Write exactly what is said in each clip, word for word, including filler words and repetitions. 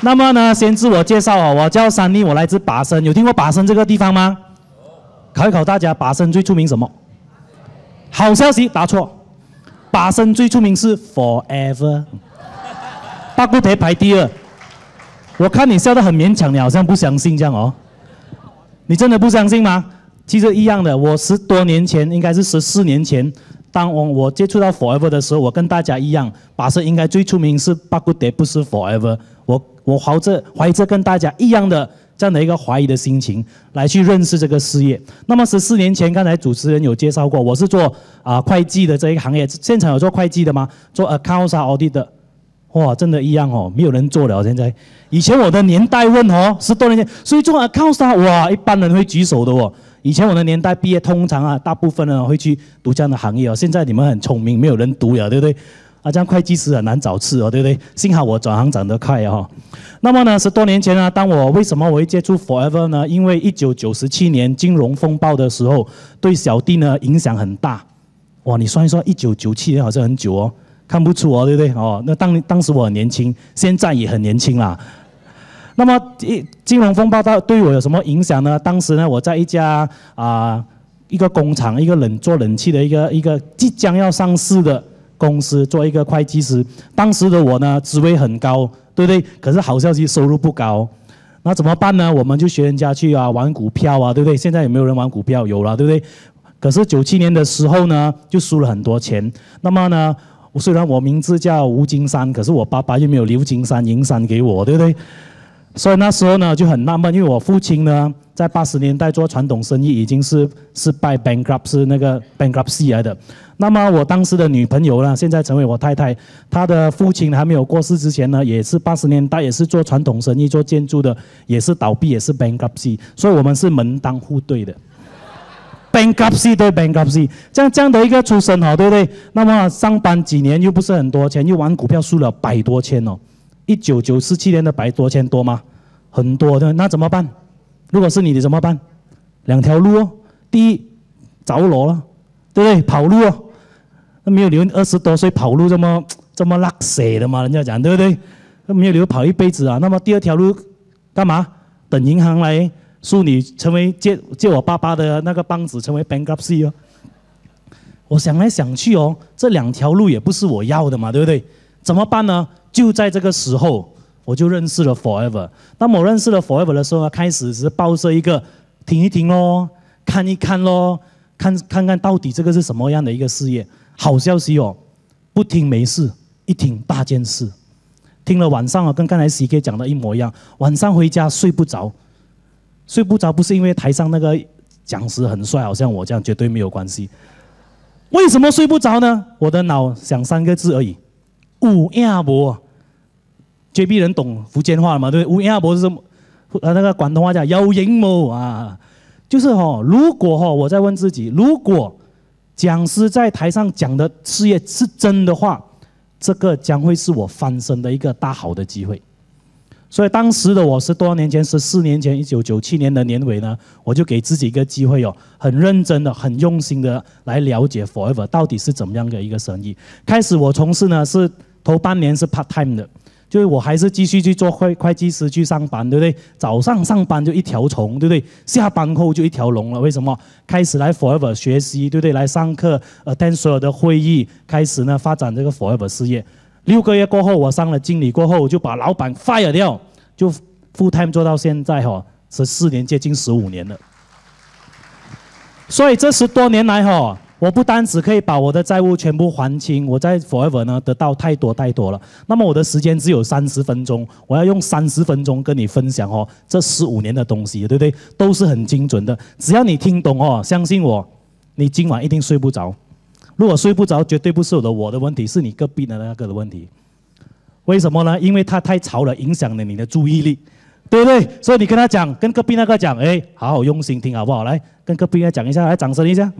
那么呢，先自我介绍哦，我叫珊妮，我来自巴生，有听过巴生这个地方吗？考一考大家，巴生最出名什么？好消息，答错。巴生最出名是 Forever， 巴固铁排第二。我看你笑得很勉强，你好像不相信这样哦。你真的不相信吗？其实一样的，我十多年前，应该是十四年前。当我我接触到 Forever 的时候，我跟大家一样，巴生应该最出名是巴固德，不是 Forever。我我怀着怀着跟大家一样的这样的一个怀疑的心情来去认识这个事业。那么十四年前，刚才主持人有介绍过，我是做啊、呃、会计的这一个行业，现场有做会计的吗？做 accounts 啊 audit 的，哇，真的一样哦，没有人做了现在。以前我的年代问哦，十多年前，所以做 accounts 啊，哇，一般人会举手的哦。以前我的年代毕业，通常啊，大部分人会去读这样的行业哦。现在你们很聪明，没有人读了，对不对？啊，这样会计师很难找吃哦，对不对？幸好我转行转得快哦。那么呢，十多年前呢，当我为什么我会接触 Forever 呢？因为一九九七年金融风暴的时候，对小弟呢影响很大。哇，你算一算，一九九七年好像很久哦，看不出哦，对不对？哦，那当当时我很年轻，现在也很年轻啦。那么金融风暴到对我有什么影响呢？当时呢，我在一家啊、呃、一个工厂，一个冷做冷气的一个一个即将要上市的公司做一个会计师。当时的我呢，职位很高，对不对？可是好消息，收入不高。那怎么办呢？我们就学人家去啊玩股票啊，对不对？现在有没有人玩股票？有了，对不对？可是九七年的时候呢，就输了很多钱。那么呢，虽然我名字叫吴金山，可是我爸爸又没有留金山银山给我，对不对？所以那时候呢就很纳闷，因为我父亲呢在八十年代做传统生意已经是是拜 bankrupt 是那个 bankruptcy 来的。那么我当时的女朋友呢，现在成为我太太，她的父亲还没有过世之前呢，也是八十年代也是做传统生意做建筑的，也是倒闭也是 bankruptcy， 所以我们是门当户对的。bankruptcy 对 bankruptcy， 这样这样的一个出身哦，对不对？那么上班几年又不是很多钱，又玩股票输了百多千哦。一九九七年的百多千多吗？很多的，那怎么办？如果是你，你怎么办？两条路哦。第一，着裸了，对不对？跑路哦。那没有留二十多岁跑路这么这么拉血的嘛？人家讲对不对？那没有留跑一辈子啊。那么第二条路干嘛？等银行来诉你成为借借我爸爸的那个帮子，成为 bankruptcy 哦。我想来想去哦，这两条路也不是我要的嘛，对不对？怎么办呢？就在这个时候，我就认识了 Forever。当我认识了 Forever 的时候呢，开始只是抱着一个听一听咯，看一看咯，看看看到底这个是什么样的一个事业。好消息哦，不听没事，一听大件事。听了晚上啊，跟刚才 C K 讲的一模一样，晚上回家睡不着，睡不着不是因为台上那个讲师很帅，好像我这样，绝对没有关系。为什么睡不着呢？我的脑想三个字而已，有影无。J B 人懂福建话嘛？对不对？有影无是什么？呃，那个广东话叫有影无啊，就是哦，如果哦，我在问自己，如果讲师在台上讲的事业是真的话，这个将会是我翻身的一个大好的机会。所以当时的我十多年前，十四年前，一九九七年的年尾呢，我就给自己一个机会哦，很认真的、很用心的来了解 Forever 到底是怎么样的一个生意。开始我从事呢是头半年是 part time 的。就是我还是继续去做会会计师去上班，对不对？早上上班就一条虫，对不对？下班后就一条龙了。为什么？开始来 Forever 学习，对不对？来上课 ，attend 所有的会议，开始呢发展这个 Forever 事业。六个月过后，我上了经理过后，我就把老板 fire 掉，就 full time 做到现在哈、哦，十四年接近十五年了。所以这十多年来哈、哦。我不单只可以把我的债务全部还清，我在 Forever 呢得到太多太多了。那么我的时间只有三十分钟，我要用三十分钟跟你分享哦，这十五年的东西，对不对？都是很精准的。只要你听懂哦，相信我，你今晚一定睡不着。如果睡不着，绝对不是我的我的问题，是你隔壁的那个的问题。为什么呢？因为他太吵了，影响了你的注意力，对不对？所以你跟他讲，跟隔壁那个讲，哎，好好用心听好不好？来，跟隔壁那讲一下，来，掌声一下。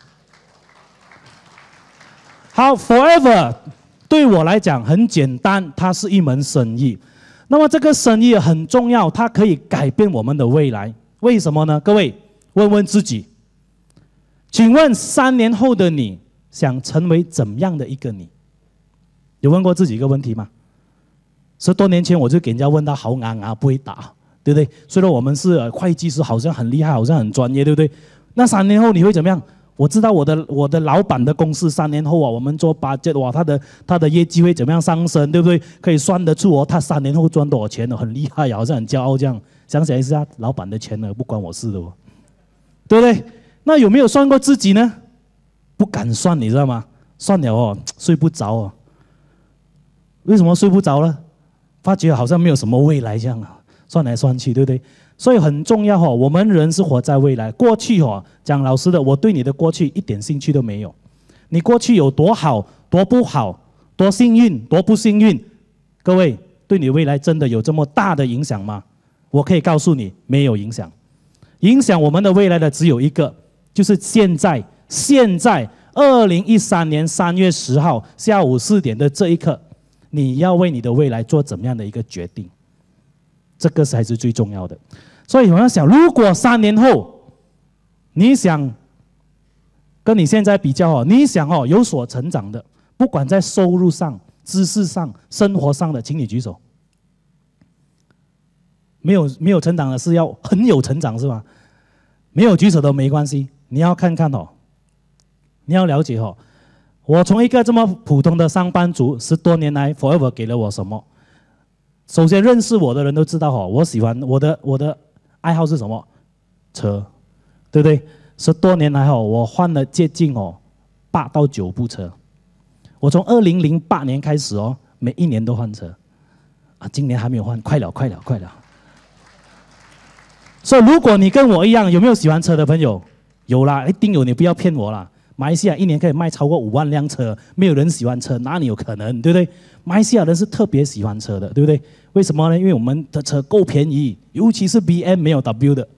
好 ，Forever 对我来讲很简单，它是一门生意。那么这个生意很重要，它可以改变我们的未来。为什么呢？各位问问自己，请问三年后的你想成为怎么样的一个你？有问过自己一个问题吗？ 十多年前我就给人家问到好昂啊，不会打，对不对？虽然我们是、呃、会计师，好像很厉害，好像很专业，对不对？那三年后你会怎么样？我知道我的我的老板的公司三年后啊，我们做 budget 哇，他的他的业绩会怎么样上升，对不对？可以算得出哦，他三年后赚多少钱呢？很厉害，好像很骄傲这样。想想一下，老板的钱呢，不关我事的哦，对不对？那有没有算过自己呢？不敢算，你知道吗？算了哦，睡不着哦。为什么睡不着呢？发觉好像没有什么未来这样啊，算来算去，对不对？所以很重要哦，我们人是活在未来。过去哦，讲老实的，我对你的过去一点兴趣都没有。你过去有多好，多不好，多幸运，多不幸运，各位对你未来真的有这么大的影响吗？我可以告诉你，没有影响。影响我们的未来的只有一个，就是现在，现在二零一三年三月十号下午四点的这一刻。你要为你的未来做怎么样的一个决定？这个才是最重要的。所以我要想，如果三年后你想跟你现在比较哦，你想哦有所成长的，不管在收入上、知识上、生活上的，请你举手。没有没有成长的是要很有成长是吧？没有举手都没关系，你要看看哦，你要了解哦。我从一个这么普通的上班族，十多年来 ，Forever 给了我什么？首先认识我的人都知道哦，我喜欢我的我的爱好是什么？车，对不对？十多年来哦，我换了接近哦八到九部车。我从二零零八年开始哦，每一年都换车，啊，今年还没有换，快了，快了，快了。所以如果你跟我一样，有没有喜欢车的朋友？有啦，一定有，你不要骗我啦。马来西亚一年可以卖超过五万辆车，没有人喜欢车，哪里有可能，对不对？马来西亚人是特别喜欢车的，对不对？为什么呢？因为我们的车够便宜，尤其是 B M 没有 W 的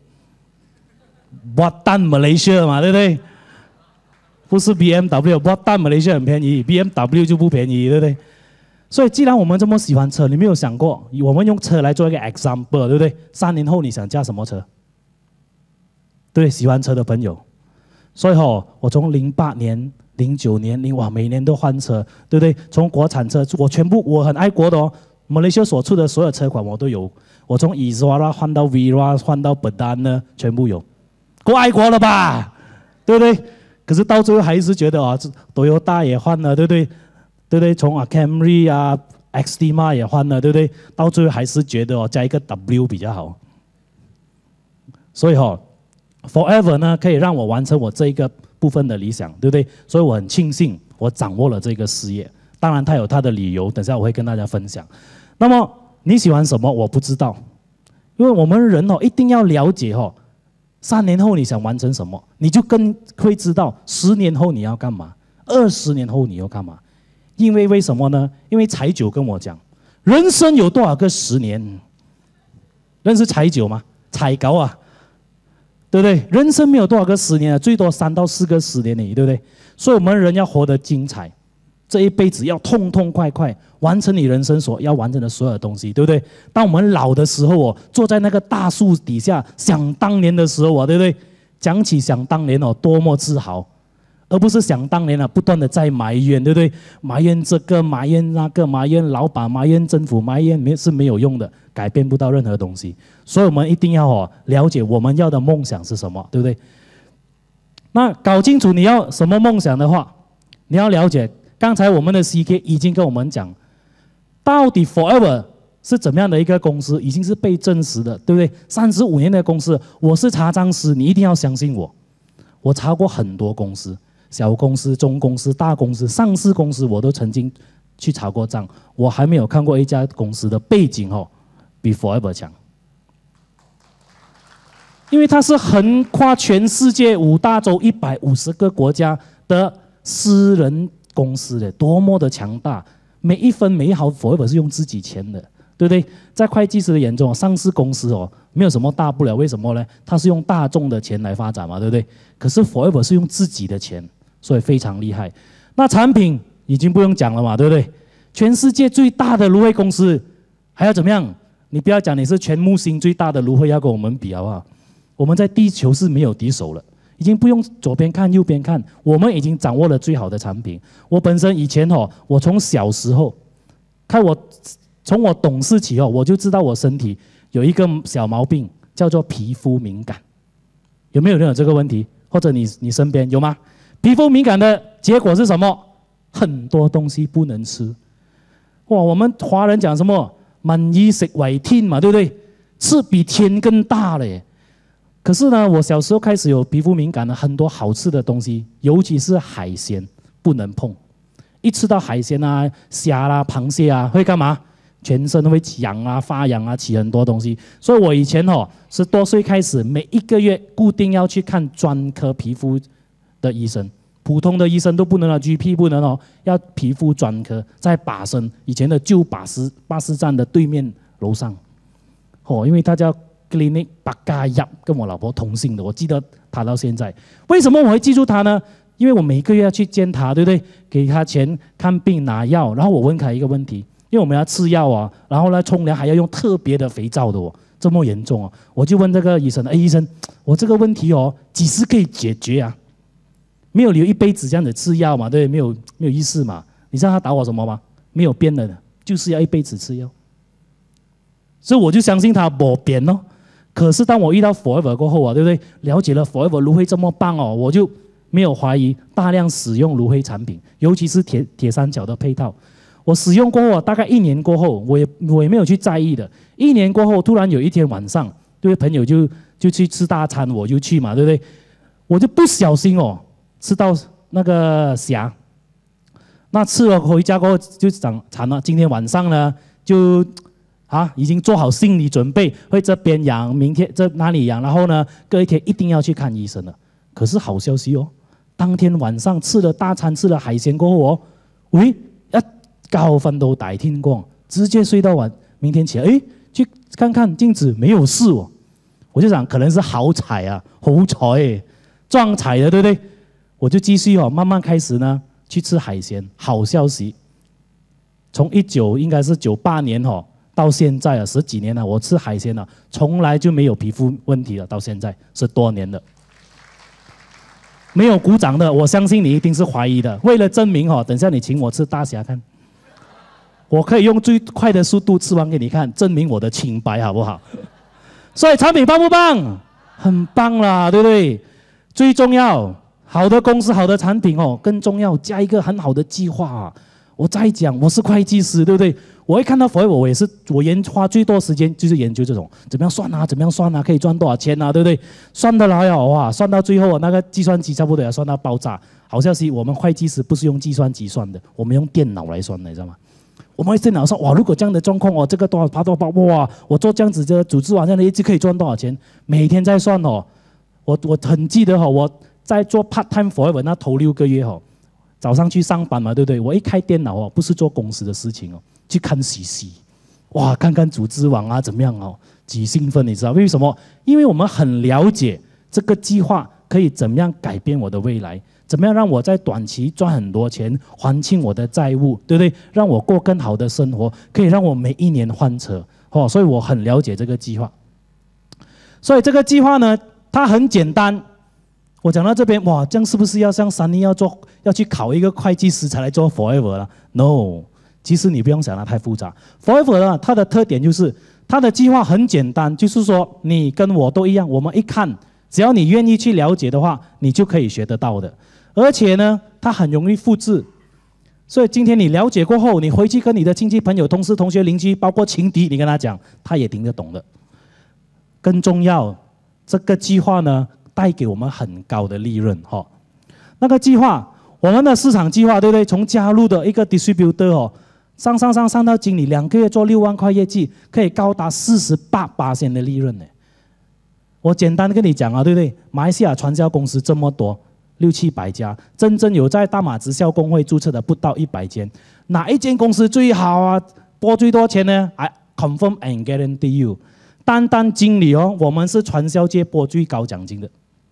，Buatan Malaysia 嘛，对不对？不是 B M W，Buatan Malaysia 很便宜 ，B M W 就不便宜，对不对？所以既然我们这么喜欢车，你没有想过，我们用车来做一个 example， 对不对？三年后你想驾什么车？对，喜欢车的朋友。所以哦，我从零八年、零九年、零哇，每年都换车，对不对？从国产车，我全部我很爱国的哦。马来西亚所出的所有车款我都有，我从 Izara 换到 Vera， 换到 Bedan 呢，全部有，够爱国了吧？对不对？可是到最后还是觉得啊，Toyota 也换了，对不对？对不对？从啊 Camry 啊 Xtima 也换了，对不对？到最后还是觉得哦，加一个 W 比较好。所以哦。Forever 呢，可以让我完成我这一个部分的理想，对不对？所以我很庆幸我掌握了这个事业。当然，它有它的理由，等下我会跟大家分享。那么你喜欢什么？我不知道，因为我们人哦，一定要了解哦，三年后你想完成什么，你就更会知道十年后你要干嘛，二十年后你要干嘛。因为为什么呢？因为柴九跟我讲，人生有多少个十年？认识柴九吗？柴狗啊！对不对？人生没有多少个十年啊，最多三到四个十年而已，对不对？所以我们人要活得精彩，这一辈子要痛痛快快完成你人生所要完成的所有东西，对不对？当我们老的时候哦，坐在那个大树底下想当年的时候啊，对不对？讲起想当年哦，多么自豪，而不是想当年啊，不断的在埋怨，对不对？埋怨这个，埋怨那个，埋怨老板，埋怨政府，埋怨没是没有用的。改变不到任何东西，所以我们一定要哦了解我们要的梦想是什么，对不对？那搞清楚你要什么梦想的话，你要了解，刚才我们的 C K 已经跟我们讲，到底 Forever 是怎么样的一个公司，已经是被证实的，对不对？三十五年的公司，我是查账师，你一定要相信我。我查过很多公司，小公司、中公司、大公司、上市公司，我都曾经去查过账，我还没有看过一家公司的背景哦。比 Forever 强，因为它是横跨全世界五大洲一百五十个国家的私人公司的，多么的强大！每一分每一毫 Forever 是用自己钱的，对不对？在会计师的眼中，上市公司哦没有什么大不了，为什么呢？它是用大众的钱来发展嘛，对不对？可是 Forever 是用自己的钱，所以非常厉害。那产品已经不用讲了嘛，对不对？全世界最大的芦荟公司还要怎么样？你不要讲你是全木星最大的芦荟要跟我们比好不好？我们在地球是没有敌手了，已经不用左边看右边看，我们已经掌握了最好的产品。我本身以前哦，我从小时候，看我从我懂事起哦，我就知道我身体有一个小毛病，叫做皮肤敏感。有没有人有这个问题？或者你你身边有吗？皮肤敏感的结果是什么？很多东西不能吃。哇，我们华人讲什么？民以食为天嘛，对不对？吃比天更大嘞。可是呢，我小时候开始有皮肤敏感的，很多好吃的东西，尤其是海鲜不能碰。一吃到海鲜啊、虾啦、螃蟹啊，会干嘛？全身会痒啊、发痒啊，起很多东西。所以我以前哦，十多岁开始，每一个月固定要去看专科皮肤的医生。普通的医生都不能了 ，G P 不能哦，要皮肤专科，在巴生以前的旧巴士巴士站的对面楼上，哦，因为他叫 Clinic Pakar Yap， 跟我老婆同姓的，我记得他到现在。为什么我会记住他呢？因为我每个月要去见他，对不对？给他钱看病拿药，然后我问他一个问题，因为我们要吃药啊，然后呢冲凉还要用特别的肥皂的哦，这么严重哦，我就问这个医生，哎，医生，我这个问题哦，几时可以解决啊？没有理由一辈子这样子吃药嘛，对，没有没有意思嘛。你知道他打我什么吗？没有变的，就是要一辈子吃药。所以我就相信他没变哦。可是当我遇到 Forever 过后啊，对不对？了解了 Forever 芦荟这么棒哦，我就没有怀疑，大量使用芦荟产品，尤其是铁铁三角的配套。我使用过后，大概一年过后，我也我也没有去在意的。一年过后，突然有一天晚上，对朋友就就去吃大餐，我就去嘛，对不对？我就不小心哦。吃到那个虾，那吃了回家过后就长惨了。今天晚上呢，就啊已经做好心理准备，会这边痒，明天这哪里痒，然后呢，隔一天一定要去看医生了。可是好消息哦，当天晚上吃了大餐，吃了海鲜过后哦，喂，一覺瞓到大天光，直接睡到晚，明天起來，誒，去看看鏡子，沒有事哦。我就想可能是好彩啊，好彩，撞彩的，對不對？我就繼續哦，慢慢開始呢去吃海鮮。好消息，從一九應該是九八年哦，到現在啊十幾年了，我吃海鮮了，從來就沒有皮膚問題了，到現在是多年了。沒有鼓掌的，我相信你一定是懷疑的。為了證明哦，等下你請我吃大蝦看，我可以用最快的速度吃完給你看，證明我的清白，好不好？所以產品棒不棒？很棒啦，對不對？最重要，好的公司、好的產品哦，更重要加一個很好的計劃啊。我再講，我是會計師，對不對？我一看到 Forever， 我也是，我研花最多時間就是研究這種，怎麼樣算啊，怎麼樣算啊，可以賺多少錢啊，對不對？算得來哦，哇，算到最後那個計算機差不多要算到爆炸。好消息，我們會計師不是用計算機算的，我們用電腦來算的，你知道嗎？我們電腦上，哇，如果這樣的狀況哦，這個多少爬多少，哇，我做這樣子的組織網站的一直可以賺多少錢，每天在算哦。我我很記得哦，我在做 part time Forever 那頭六個月哦，早上去上班嘛，對不對？我一開電腦哦，不是做公司的事情哦，去看 C C， 哇，看看組織網啊怎麼樣哦，幾興奮，你知道為什麼？因為我們很了解這個計劃可以怎麼樣改變我的未來，怎麼樣讓我在短期賺很多錢，還清我的債務，對不對？讓我過更好的生活，可以讓我每一年換車哦，所以我很了解這個計劃。所以這個計劃呢，它很簡單。我講到這邊，哇，這樣是不是要像Sunny要做，要去考一個會計師才來做 Forever 了 ？No， 其實你不用想得太複雜。Forever 呢，它的特點就是它的計劃很簡單，就是說你跟我都一樣，我們一看，只要你願意去了解的話，你就可以學得到的。而且呢，它很容易複製。所以今天你了解過後，你回去跟你的親戚朋友、同事、同學、鄰居，包括情敵，你跟他講，他也聽得懂的。更重要，這個計劃呢，帶給我們很高的利潤，哈。那個計劃，我們的市場計劃，對不對？從加入的一個 distributor 哦，上上上上到經理，兩個月做六萬塊業績，可以高達四十八巴仙的利潤呢。我簡單跟你講啊，對不對？馬來西亞傳銷公司這麼多，六七百家，真正有在大馬直銷公會註冊的不到一百間，哪一間公司最好啊？撥最多錢呢 ？I confirm and guarantee you。單單經理哦，我們是傳銷界撥最高獎金的。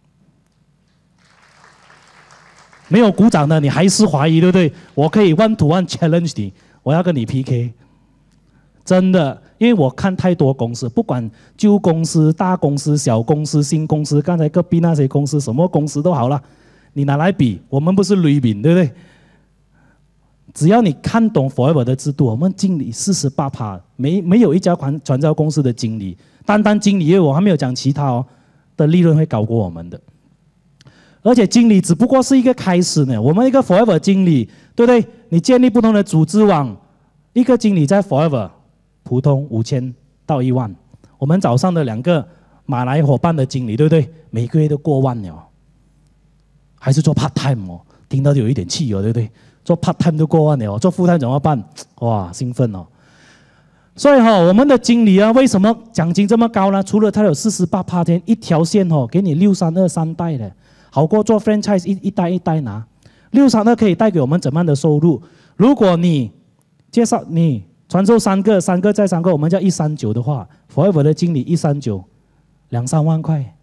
沒有鼓掌的，你還是懷疑，對不對？我可以 one to one challenge 你，我要跟你 P K。真的，因為我看太多公司，不管舊公司、大公司、小公司、新公司，剛才隔壁那些公司，什麼公司都好啦，你拿來比，我們不是雷餅，對不對？ 只要你看懂 Forever 的制度，我们经理四十八趴，没没有一家传传销公司的经理，单单经理业务，我还没有讲其他哦，的利润会高过我们的。而且经理只不过是一个开始呢，我们一个 Forever 经理，对不对？你建立不同的组织网，一个经理在 Forever 普通五千到一万，我们早上的两个马来伙伴的经理，对不对？每个月都过万了，还是做 part time 哦，听到就有一点气哦，对不对？做 part time 都过万了，做 full time 怎么办？哇，兴奋哦！所以哈、哦，我们的经理啊，为什么奖金这么高呢？除了他有四十八趴天一条线哦，给你六三二三代的，好过做 franchise 一一代一代拿。六三二可以带给我们怎么样的收入？如果你介绍你传授三个，三个再三个，我们叫一三九的话 ，Forever 的经理一三九，两三万块。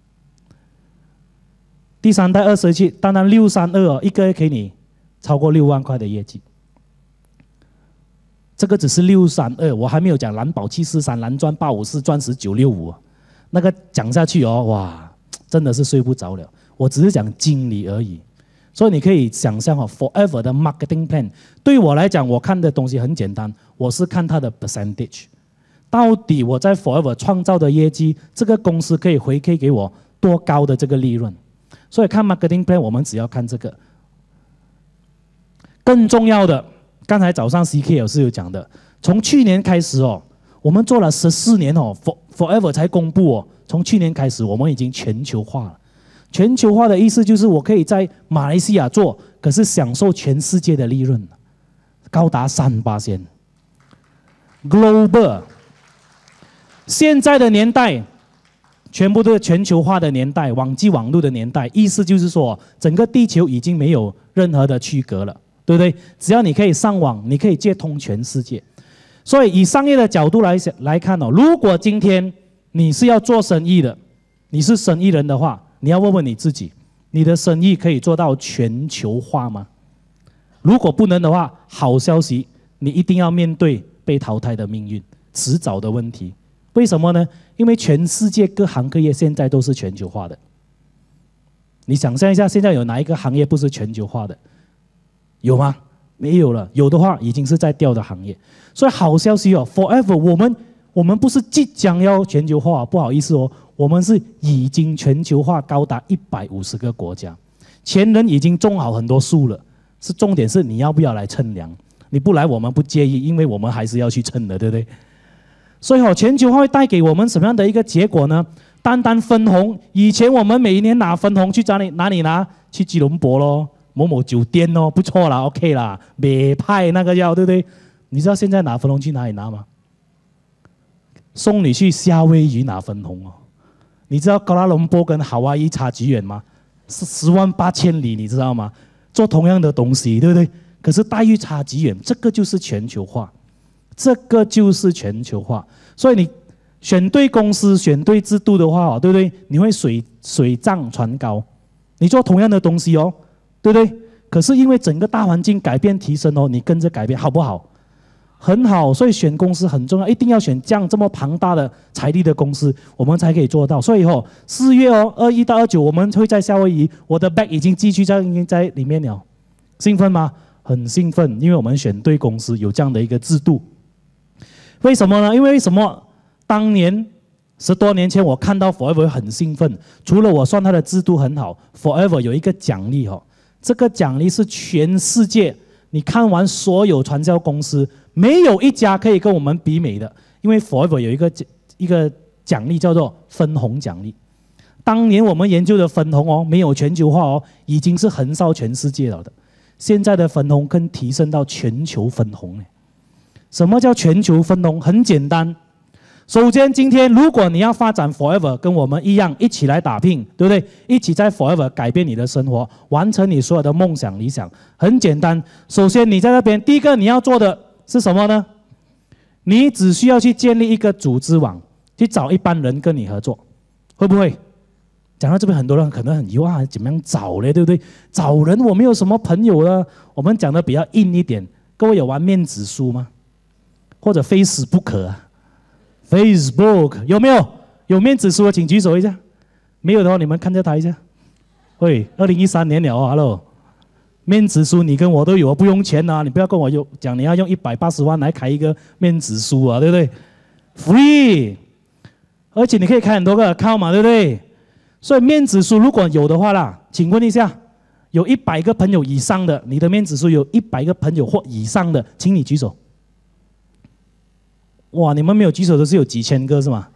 第三代二十七，单单六三二哦，一个月给你超过六万块的业绩，这个只是六三二，我还没有讲蓝宝七四三、蓝钻八五四、钻石九六五，那个讲下去哦，哇，真的是睡不着了。我只是讲经理而已，所以你可以想象哦 ，Forever 的 marketing plan 对我来讲，我看的东西很简单，我是看它的 percentage， 到底我在 Forever 创造的业绩，这个公司可以回馈给我多高的这个利润。所以看 marketing plan， 我们只要看这个。更重要的，刚才早上 C K 老师有讲的，从去年开始哦，我们做了十四年哦 ，Forever 才公布哦。从去年开始，我们已经全球化了。全球化的意思就是我可以在马来西亚做，可是享受全世界的利润，高达三八仙。Global， 现在的年代，全部都是全球化的年代，网际网络的年代，意思就是说，整个地球已经没有任何的区隔了。对不对？只要你可以上网，你可以接通全世界。所以以商业的角度来来看哦，如果今天你是要做生意的，你是生意人的话，你要问问你自己，你的生意可以做到全球化吗？如果不能的话，好消息，你一定要面对被淘汰的命运，迟早的问题。为什么呢？因为全世界各行各业现在都是全球化的。你想象一下，现在有哪一个行业不是全球化的？有吗？没有了。有的话，已经是在掉的行业。所以好消息哦 ，Forever 我们我们不是即将要全球化，不好意思哦，我们是已经全球化高达一百五十个国家，前人已经种好很多树了。是重点是你要不要来称量？你不来我们不介意，因为我们还是要去称的，对不对？所以哦，全球化会带给我们什么样的一个结果呢？单单分红，以前我们每一年拿分红去哪里哪里拿？去吉隆坡咯。某某酒店哦，不错啦 ，OK 啦，美派那个药，对不对？你知道现在拿分红去哪里拿吗？送你去夏威夷拿分红哦。你知道高拉隆坡跟夏威夷差几远吗？是十万八千里，你知道吗？做同样的东西，对不对？可是待遇差几远，这个就是全球化，这个就是全球化。所以你选对公司、选对制度的话，对不对？你会水水涨船高。你做同样的东西哦。对不对？可是因为整个大环境改变提升哦，你跟着改变好不好？很好，所以选公司很重要，一定要选这样这么庞大的财力的公司，我们才可以做到。所以哦，四月哦，二一到二九我们会在夏威夷，我的 bag 已经寄去在在里面了，兴奋吗？很兴奋，因为我们选对公司，有这样的一个制度。为什么呢？因为什么？当年十多年前我看到 Forever 很兴奋，除了我算它的制度很好 ，Forever 有一个奖励哦。这个奖励是全世界，你看完所有传销公司，没有一家可以跟我们比美的，因为 Forever 有一个一个奖励叫做分红奖励。当年我们研究的分红哦，没有全球化哦，已经是横扫全世界了的。现在的分红更提升到全球分红呢。什么叫全球分红？很简单。首先，今天如果你要发展 Forever， 跟我们一样一起来打拼，对不对？一起在 Forever 改变你的生活，完成你所有的梦想理想，很简单。首先，你在那边，第一个你要做的是什么呢？你只需要去建立一个组织网，去找一班人跟你合作，会不会？讲到这边，很多人可能很疑惑啊，怎么样找嘞？对不对？找人我没有什么朋友了。我们讲的比较硬一点，各位有玩面子书吗？或者非死不可啊？ Facebook 有没有有面子书的，请举手一下。没有的话，你们看着他一下。喂，二零一三年了哦 ，Hello， 面子书你跟我都有，不用钱啊！你不要跟我用讲你要用一百八十万来开一个面子书啊，对不对 ？Free， 而且你可以开很多个 account 嘛，对不对？所以面子书如果有的话啦，请问一下，有一百个朋友以上的，你的面子书有一百个朋友或以上的，请你举手。哇，你们没有举手的是有几千个是吗？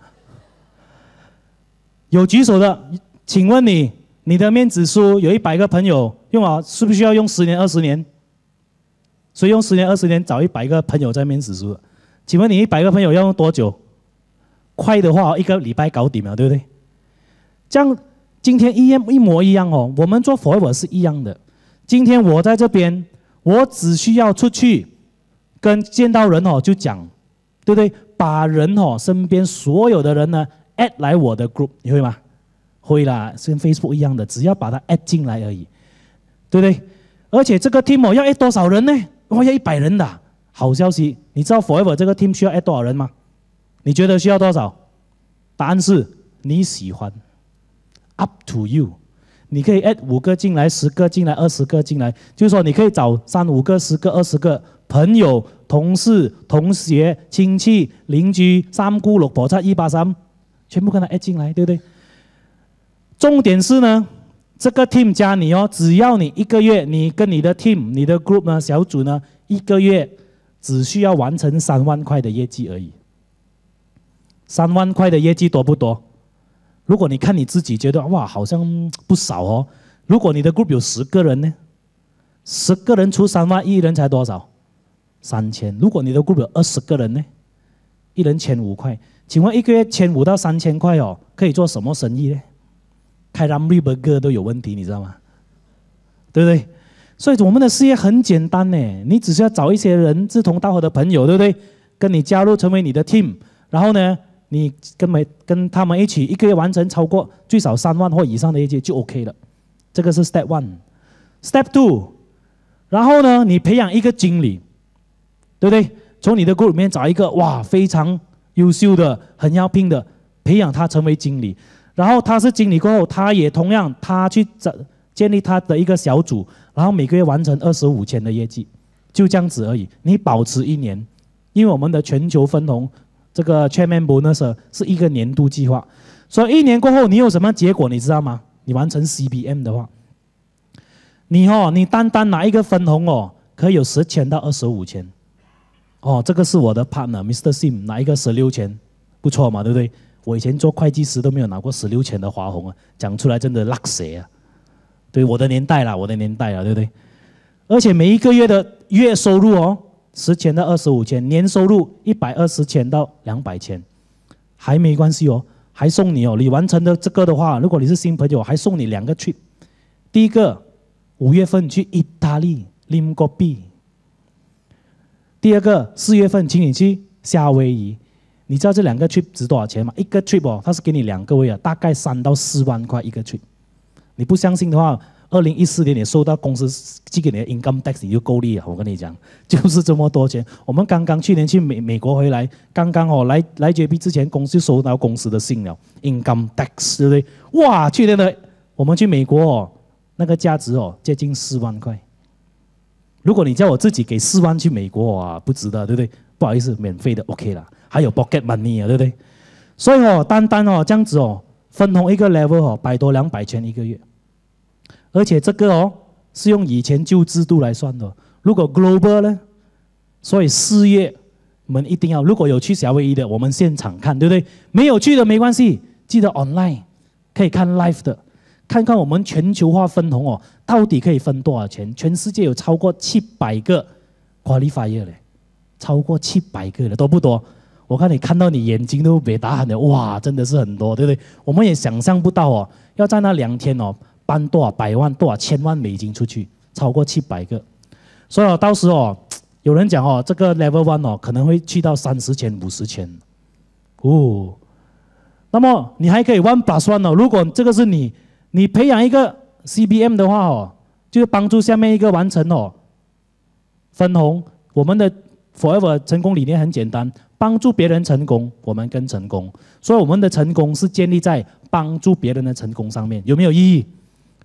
有举手的，请问你，你的面子书有一百个朋友用啊，是不是需要用十年、二十年？所以用十年、二十年找一百个朋友在面子书，请问你一百个朋友要用多久？快的话，一个礼拜搞定了，对不对？这样，今天一一模一样哦。我们做 Forever 是一样的。今天我在这边，我只需要出去跟见到人哦就讲，对不对？把人哦身边所有的人呢 add 来我的 group， 你会吗？会啦，跟 Facebook 一样的，只要把它 add 进来而已，对不对？而且这个 team 哦要 add 多少人呢？我要一百人的。好消息，你知道 Forever 这个 team 需要 add 多少人吗？你觉得需要多少？答案是你喜欢。Up to you， 你可以 add 五个进来，十个进来，二十个进来，就是说你可以找三五个、十个、二十个朋友、同事、同学、亲戚、邻居、三姑六婆、七一八三，全部跟他 add 进来，对不对？重点是呢，这个 team 加你哦，只要你一个月，你跟你的 team、你的 group 呢、小组呢，一个月只需要完成三万块的业绩而已。三万块的业绩多不多？如果你看你自己觉得哇好像不少哦，如果你的 group 有十个人呢，十个人出三万，一人才多少？三千。如果你的 group 有二十个人呢，一人千五块。请问一个月千五到三千块哦，可以做什么生意呢？开 Ramly Burger 都有问题，你知道吗？对不对？所以我们的事业很简单呢，你只需要找一些人志同道合的朋友，对不对？跟你加入成为你的 team， 然后呢？你跟每跟他们一起一个月完成超过最少三万或以上的业绩就 OK 了，这个是 Step One。Step Two， 然后呢，你培养一个经理，对不对？从你的 group 里面找一个哇非常优秀的、很要拼的，培养他成为经理。然后他是经理过后，他也同样他去建立他的一个小组，然后每个月完成二十五千的业绩，就这样子而已。你保持一年，因为我们的全球分红。这个 Chairman Bonus 是一个年度计划，所以一年过后你有什么结果你知道吗？你完成 C B M 的话，你哦，你单单拿一个分红哦，可以有十千到二十五千，哦，这个是我的 partner Mister Sim 拿一个十六千，不错嘛，对不对？我以前做会计师都没有拿过十六千的花红啊，讲出来真的落舌啊，对我的年代啦，我的年代啦，对不对？而且每一个月的月收入哦。十千到二十五千，年收入一百二十千到两百千，还没关系哦，还送你哦。你完成的这个的话，如果你是新朋友，还送你两个 trip。第一个，五月份去意大利 lim kopi。第二个，四月份请你去夏威夷。你知道这两个 trip 值多少钱吗？一个 trip 哦，它是给你两个位啊，大概三到四万块一个 trip。你不相信的话。二零一四年你收到公司寄给你的 income tax 你就够力了，我跟你讲，就是这么多钱。我们刚刚去年去美美国回来，刚刚哦来来 J B 之前，公司就收到公司的信了 ，income tax 对不对？哇，去年的我们去美国哦，那个价值哦接近四万块。如果你叫我自己给四万去美国啊，不值得，对不对？不好意思，免费的 OK 啦，还有 pocket money 啊，对不对？所以哦，单单哦这样子哦，分红一个 level 哦，百多两百千一个月。而且这个哦是用以前旧制度来算的。如果 global 呢，所以四月我们一定要，如果有去夏威夷的，我们现场看，对不对？没有去的没关系，记得 online 可以看 live 的，看看我们全球化分红哦，到底可以分多少钱？全世界有超过七百个 qualifier 嘞，超过七百个了，多不多？我看你看到你眼睛都没答案的，哇，真的是很多，对不对？我们也想象不到哦，要在那两天哦。搬多少百万、多少千万美金出去，超过七百个，所以、哦、到时哦，有人讲哦，这个 level one 哦可能会去到三十千、五十千，哦，那么你还可以 one plus one 哦，如果这个是你，你培养一个 C B M 的话哦，就是帮助下面一个完成哦，分红。我们的 Forever 成功理念很简单，帮助别人成功，我们更成功。所以我们的成功是建立在帮助别人的成功上面，有没有意义？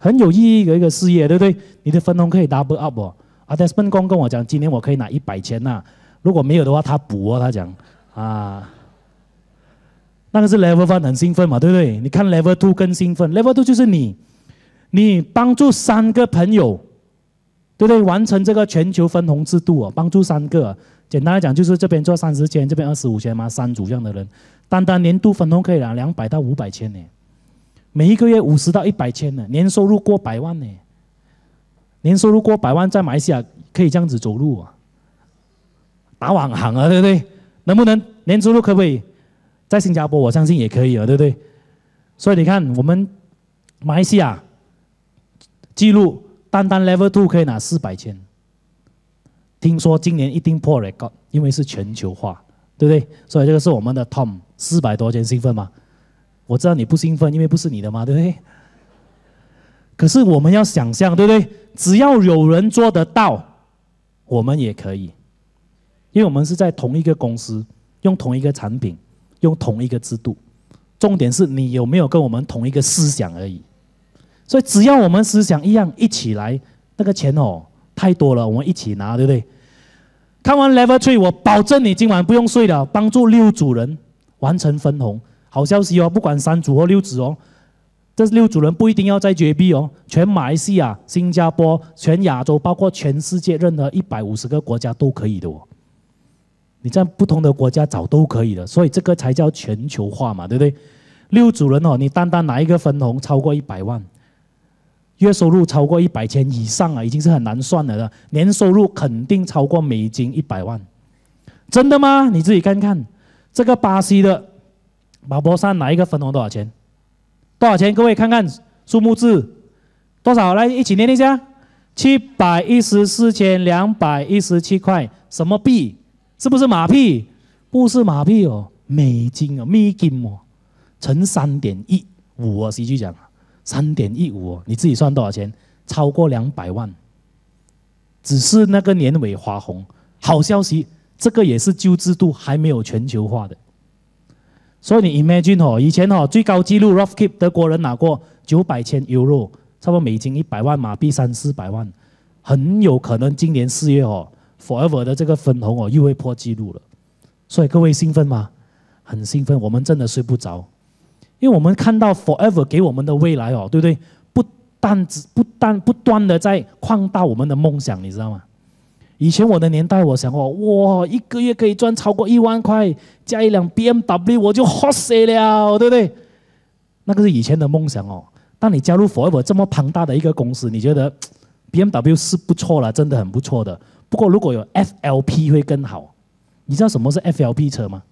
很有意义的一个事业，对不对？你的分红可以 double up 哦。啊 ，Desmond 公跟我讲，今年我可以拿一百千呐、啊，如果没有的话，他补哦。他讲啊，那个是 level one 很兴奋嘛，对不对？你看 level two 更兴奋 ，level two 就是你，你帮助三个朋友，对不对？完成这个全球分红制度哦，帮助三个、啊，简单来讲就是这边做三十千，这边二十五千嘛，三组这样的人，单单年度分红可以拿两百到五百千呢。每一个月五十到一百千呢，年收入过百万呢，年收入过百万在马来西亚可以这样子走路啊，打网行啊，对不对？能不能年收入可不可以？在新加坡我相信也可以啊，对不对？所以你看我们马来西亚记录单单 level two 可以拿四百千，听说今年一定破 record， 因为是全球化，对不对？所以这个是我们的 Tom 四百多千，兴奋吗？我知道你不兴奋，因为不是你的嘛，对不对？可是我们要想象，对不对？只要有人做得到，我们也可以，因为我们是在同一个公司，用同一个产品，用同一个制度。重点是你有没有跟我们同一个思想而已。所以只要我们思想一样，一起来，那个钱哦太多了，我们一起拿，对不对？看完 Level Three， 我保证你今晚不用睡了，帮助六组人完成分红。好消息哦，不管三组或六组哦，这六组人不一定要在 J B 哦，全马来西亚、新加坡、全亚洲，包括全世界任何一百五十个国家都可以的哦。你在不同的国家找都可以的，所以这个才叫全球化嘛，对不对？六组人哦，你单单拿一个分红超过一百万，月收入超过一百千以上啊，已经是很难算了的。年收入肯定超过美金一百万，真的吗？你自己看看，这个巴西的马博山拿一个分红多少钱？多少钱？各位看看数目字多少？来一起念一下：七百一十四千两百一十七块。什么币？是不是马币？不是马币哦，美金哦，美金哦，乘三点一五哦，喜剧讲三点一五哦，你自己算多少钱？超过两百万。只是那个年尾花红。好消息，这个也是旧制度，还没有全球化的。所以你 imagine 哦，以前哦最高纪录 Rothschild 德国人拿过九百千 euro， 差不多美金一百万，马币三四百万，很有可能今年四月哦 ，Forever 的这个分红哦又会破纪录了。所以各位兴奋吗？很兴奋，我们真的睡不着，因为我们看到 Forever 给我们的未来哦，对不对？不但只不但不断的在扩大我们的梦想，你知道吗？以前我的年代，我想哦，哇，一个月可以赚超过一万块，加一辆 B M W 我就 hot 死了，对不对？那个是以前的梦想哦。当你加入 Forever 这么庞大的一个公司，你觉得 B M W 是不错了，真的很不错的。不过如果有 F L P 会更好。你知道什么是 F L P 车吗？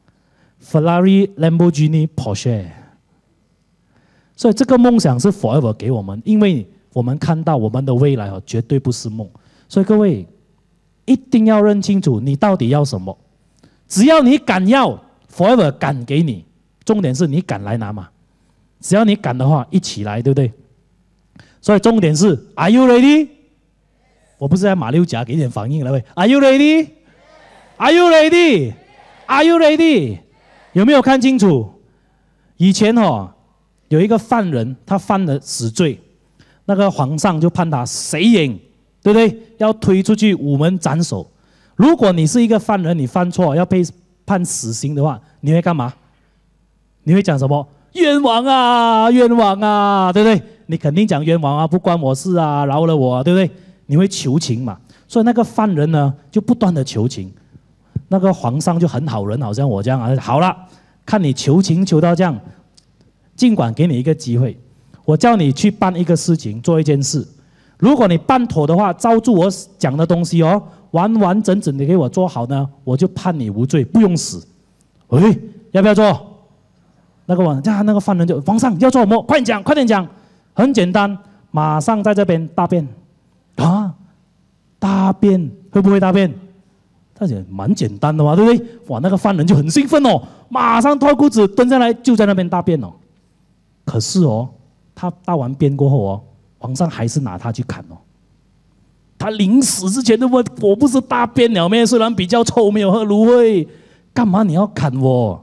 Ferrari、Lamborghini、Porsche。所以这个梦想是 Forever 给我们，因为我们看到我们的未来哦，绝对不是梦。所以各位。一定要认清楚你到底要什么，只要你敢要 ，Forever 敢给你。重点是你敢来拿嘛？只要你敢的话，一起来，对不对？所以重点是 ，Are you ready？ 我不是在马六甲给点反应了喂 ，Are you ready？Are you ready？Are you ready？ 有没有看清楚？以前哦，有一个犯人，他犯了死罪，那个皇上就判他死刑。对不对？要推出去午门斩首。如果你是一个犯人，你犯错要被判死刑的话，你会干嘛？你会讲什么？冤枉啊，冤枉啊，对不对？你肯定讲冤枉啊，不关我事啊，饶了我啊，对不对？你会求情嘛？所以那个犯人呢，就不断的求情。那个皇上就很好人，好像我这样啊。好了，看你求情求到这样，尽管给你一个机会，我叫你去办一个事情，做一件事。如果你办妥的话，照住我讲的东西哦，完完整整的给我做好呢，我就判你无罪，不用死。哎，要不要做？那个王家那个犯人就皇上要做什么？快点讲，快点讲。很简单，马上在这边大便啊，大便会不会大便？但是蛮简单的嘛，对不对？哇，那个犯人就很兴奋哦，马上脱裤子蹲下来，就在那边大便哦。可是哦，他大完便过后哦。皇上还是拿他去砍哦。他临死之前都问我不是大便了咩？虽然比较臭，没有喝芦荟，干嘛你要砍我？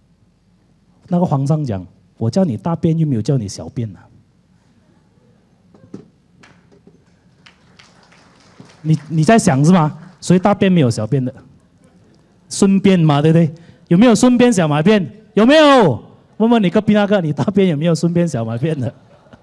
那个皇上讲，我叫你大便又没有叫你小便啊。 你你在想是吗？所以大便没有小便的，顺便嘛，对不对？有没有顺便小马便？有没有？问问你隔壁那个，你大便有没有顺便小马便的？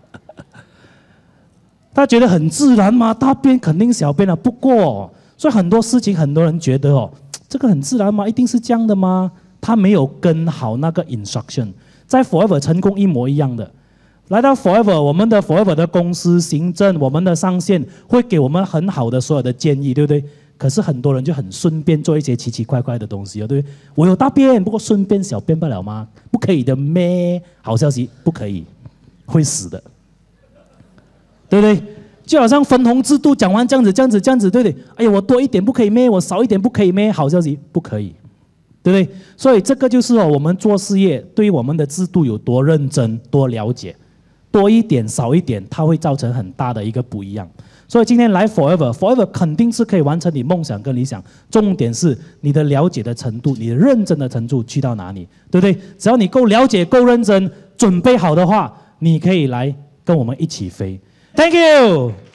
他觉得很自然吗？大便肯定小便了。不过，所以很多事情很多人觉得哦，这个很自然吗？一定是这样的吗？他没有跟好那个 instruction， 在 Forever 成功一模一样的。来到 Forever， 我们的 Forever 的公司行政，我们的上线会给我们很好的所有的建议，对不对？可是很多人就很顺便做一些奇奇怪怪的东西，对不对？我有大便，不过顺便小便不了吗？不可以的咩？好消息，不可以，会死的，对不对？就好像分红制度讲完这样子、这样子、这样子，对不对？哎呀，我多一点不可以咩？我少一点不可以咩？好消息，不可以，对不对？所以这个就是哦，我们做事业对于我们的制度有多认真、多了解，多一点少一点，它会造成很大的一个不一样。所以今天来 Forever，Forever 肯定是可以完成你梦想跟理想，重点是你的了解的程度，你的认真的程度去到哪里，对不对？只要你够了解、够认真、准备好的话，你可以来跟我们一起飞。Thank you。